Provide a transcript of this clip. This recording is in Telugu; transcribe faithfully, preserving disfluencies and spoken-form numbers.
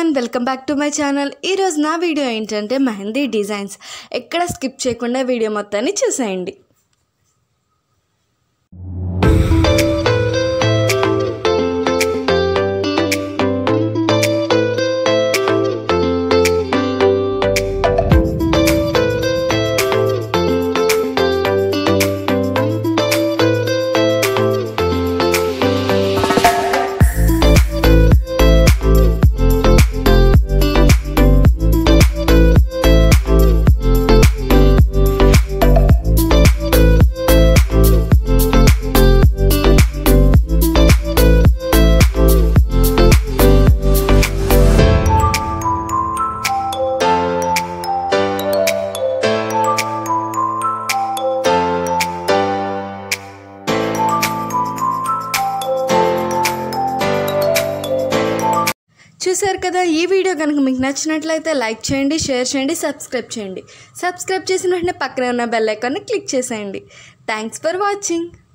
Everyone welcome back to my channel. ఈరోజు నా వీడియో ఏంటంటే మెహందీ డిజైన్స్। ఎక్కడ స్కిప్ చేయకుండా వీడియో మొత్తాన్ని చూసేయండి। చూసారు కదా, ఈ వీడియో కనుక మీకు నచ్చినట్లయితే లైక్ చేయండి, షేర్ చేయండి, సబ్స్క్రైబ్ చేయండి। సబ్స్క్రైబ్ చేసిన వెంటనే పక్కనే ఉన్న బెల్ ఐకాన్ని క్లిక్ చేసేయండి। Thanks for watching.